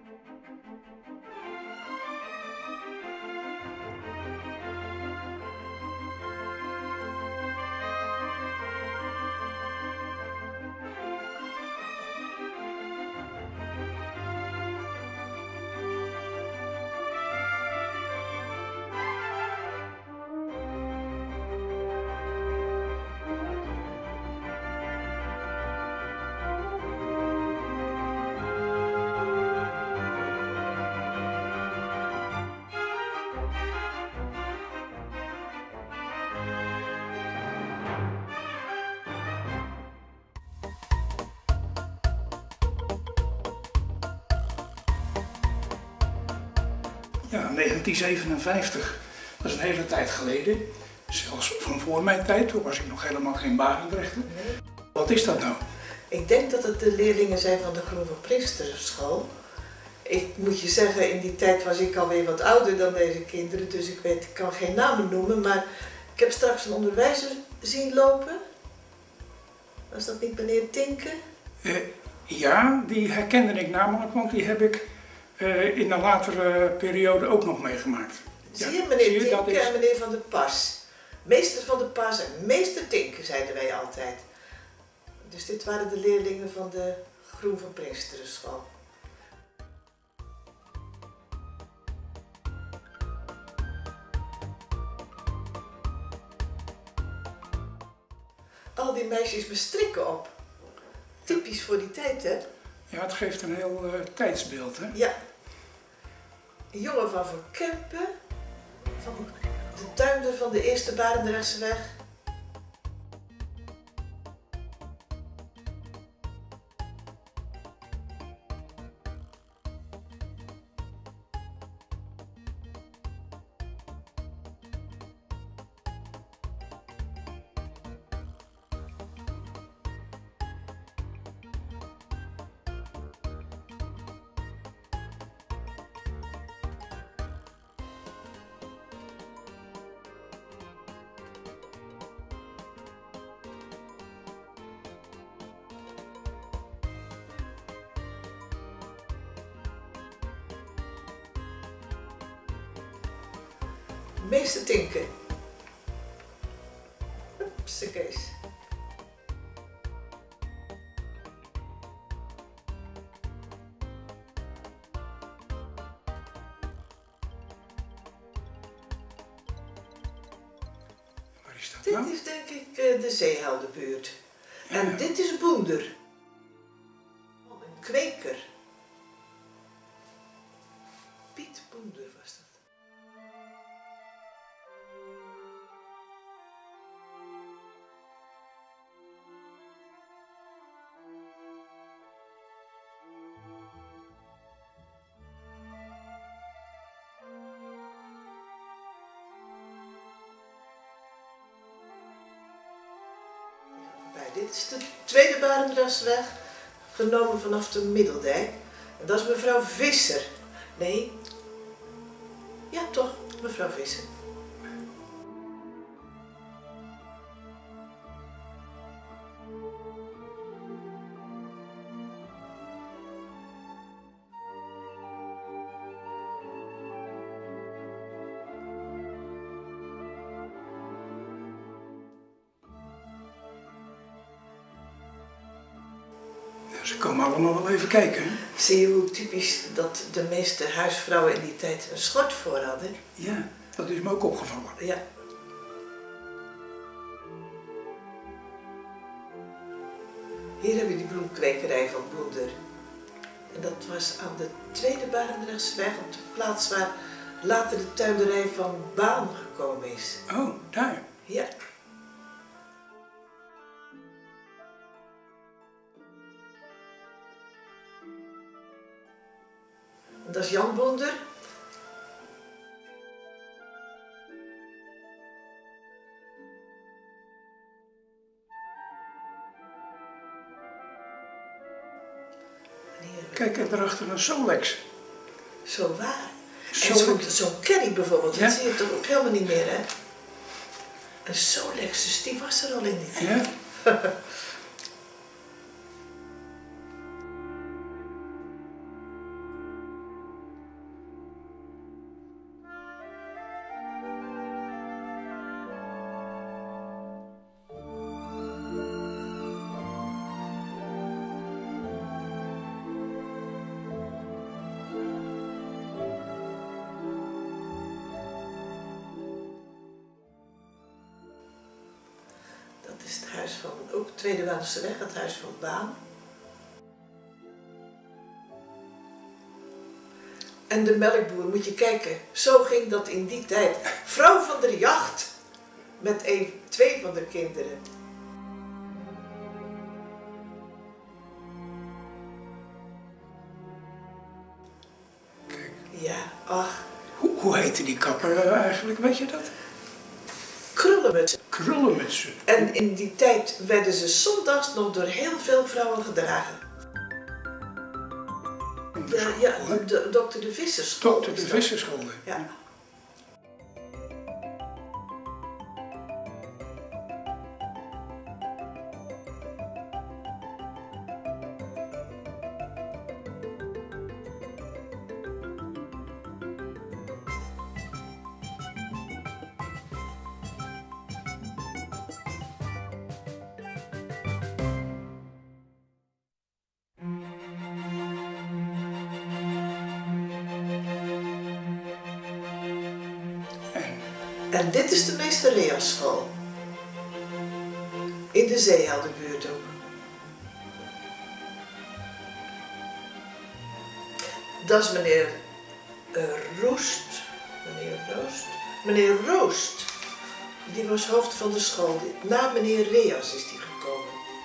Ja, 1957, dat is een hele tijd geleden. Zelfs van voor mijn tijd, toen was ik nog helemaal geen Barendrechter. Wat is dat nou? Ik denk dat het de leerlingen zijn van de Groen van Prinsterschool. Ik moet je zeggen, in die tijd was ik alweer wat ouder dan deze kinderen, dus ik kan geen namen noemen, maar ik heb straks een onderwijzer zien lopen. Was dat niet meneer Tinke? Ja, die herkende ik namelijk, want die heb ik in een latere periode ook nog meegemaakt. Zie je, meneer Tinke en meneer Van der Pas. Meester Van der Pas en meester Tinke, zeiden wij altijd. Dus dit waren de leerlingen van de Groen van Prinsterschool. Al die meisjes met strikken op. Typisch voor die tijd, hè? Ja, het geeft een heel tijdsbeeld, hè? Ja. Een jongen van Verkempen, van de tuinder van de Eerste Barendrechtseweg. Meester Tinke. Hupsakees. Waar is dat Dit nou? is denk ik de Zeeheldenbuurt. Ja. En dit is Boender. Een kweker. Piet Boender was dat. Dit is de Tweede Barendrechtseweg, genomen vanaf de Middeldijk. En dat is mevrouw Visser. Nee, ja toch, mevrouw Visser. Ze komen allemaal wel even kijken, hè? Zie je hoe typisch dat de meeste huisvrouwen in die tijd een schort voor hadden? Ja, dat is me ook opgevallen. Ja. Hier heb je die bloemkwekerij van Boender. En dat was aan de Tweede Barendrechtseweg, op de plaats waar later de tuinderij van Baan gekomen is. Oh, daar. Ja. Dat is Jan Boender. Kijk, en daarachter een Solex. Zo waar. Solex. En zo'n Caddy bijvoorbeeld, Ja? dat zie je toch ook helemaal niet meer, hè? Een Solex, dus die was er al in die tijd. Ja? huis van, ook Tweede Waddenseweg, het huis van Baan. En de melkboer, moet je kijken, zo ging dat in die tijd. Vrouw van der Jacht, met twee van de kinderen. Kijk. Ja, ach. Hoe heette die kapper eigenlijk, weet je dat? Krullenmutsen. Krullenmutsen. En in die tijd werden ze zondags nog door heel veel vrouwen gedragen. De dokter de Visserschool. Dokter de Visserschool. Ja. En dit is de Meester Reaschool. In de Zeeheldenbuurt ook. Dat is meneer Roost. Meneer Roost. Die was hoofd van de school. Na meneer Reas is die gekomen.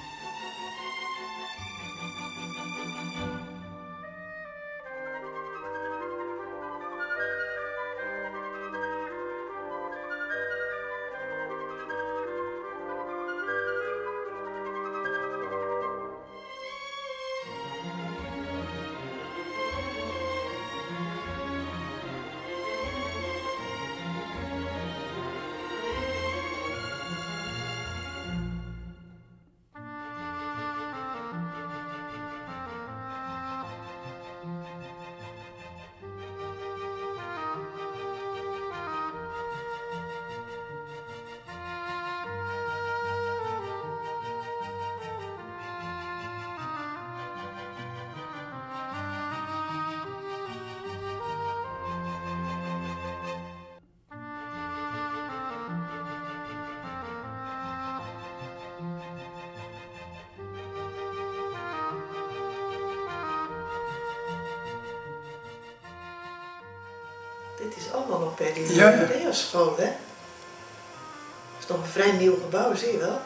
Dit is allemaal nog bij die Reaschool, hè? Het is nog een vrij nieuw gebouw, zie je wel?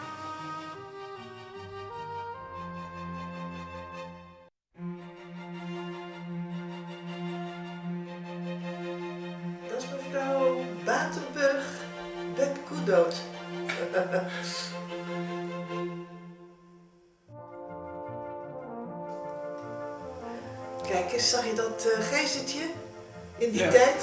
Dat is mevrouw Batenburg Beb Koedoot. Kijk eens, zag je dat geestertje? In die tijd.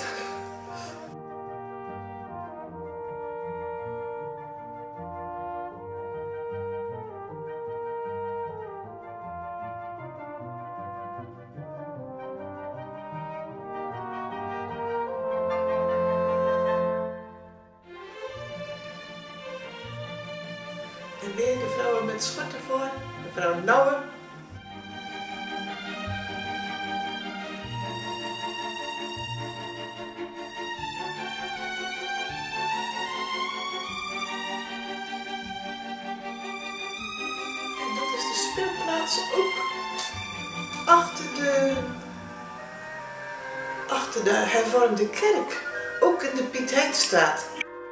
En weer de vrouwen met schorten voor, mevrouw Nouwen. Speelplaats ook achter de hervormde kerk, ook in de Piet Heinstraat.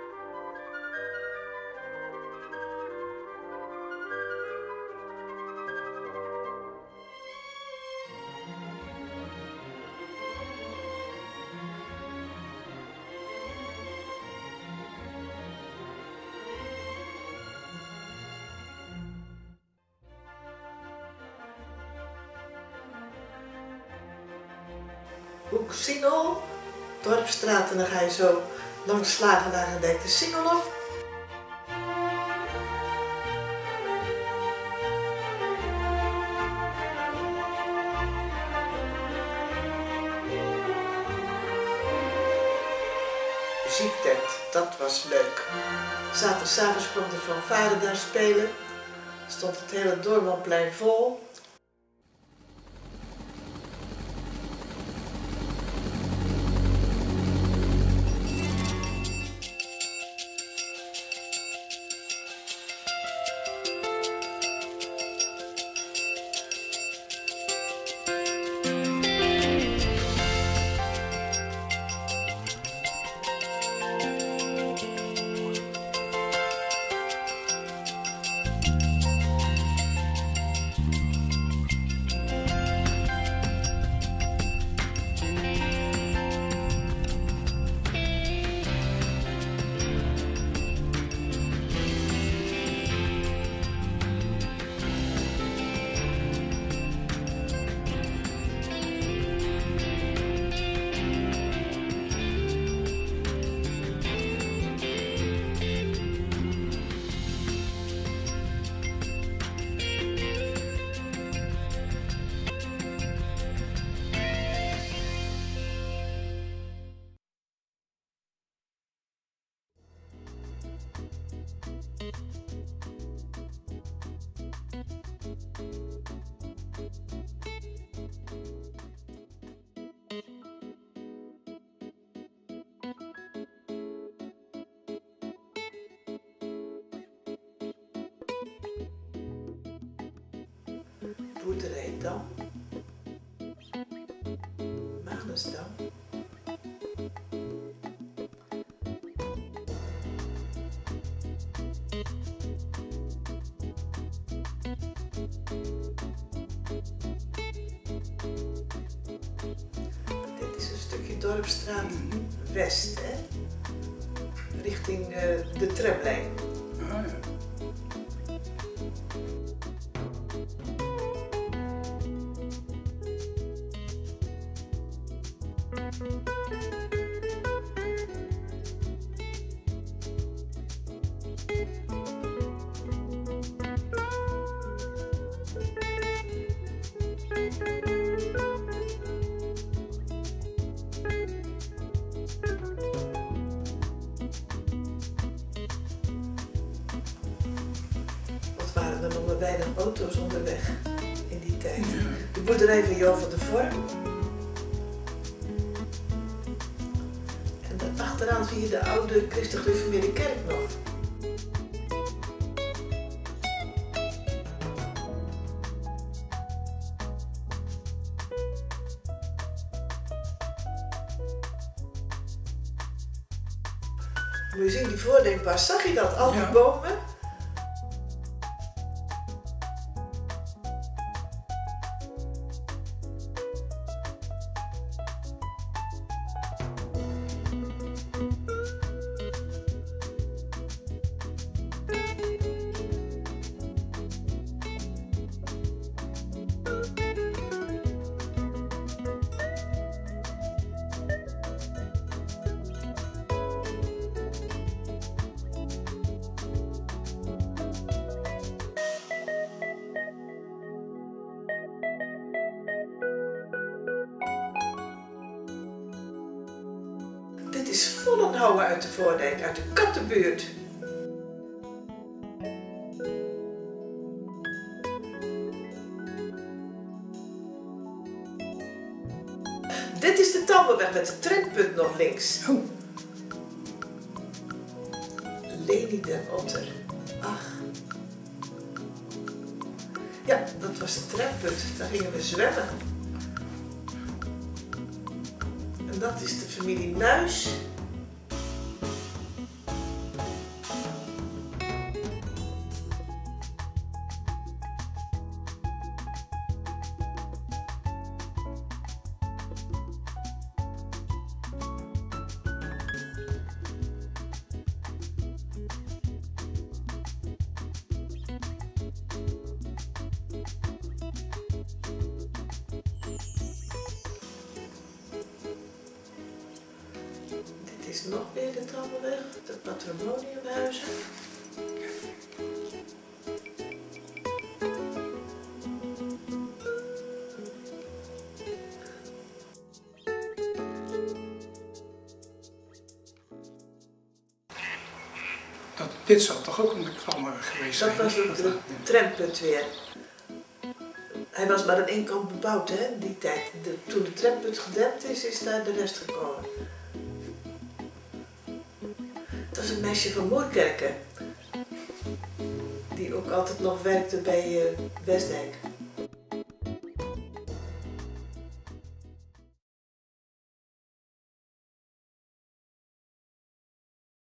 Hoek Singel, Dorpstraat, en dan ga je zo langs Slagenaardijk de Singel op. Muziektent, dat was leuk. S'avonds kwam de fanfare daar spelen. Stond het hele Doormanplein vol. Dam. Magnusdam. Dit is een stukje Dorpsstraat West, hè? Richting de tramlijn. Ah, ja. Waren er nog maar weinig auto's onderweg in die tijd. De boerderij van Jo van der Vorm. En daarachteraan zie je de oude christelijk gereformeerde kerk nog. Moet je zien, die voordekbars, zag je dat? Al die bomen. Dit is Vollenhouwen uit de Voordijk, uit de Kattenbuurt. Dit is de Tammelweg met de trampunt nog links. Oh. Leni den Otter. Ach. Ja, dat was de trampunt. Daar gingen we zwemmen. En dat is de familie Nuis. Dit is nog weer de Tammelweg, de patrimoniumhuizen. Dit zal toch ook een Tammelweg geweest zijn? Dat was ook de trampunt weer. Hij was maar aan één kant bebouwd, hè, in die tijd. Toen de trampunt gedempt is, is daar de rest gekomen. Dat was een meisje van Moerkerken. Die ook altijd nog werkte bij Westdijk.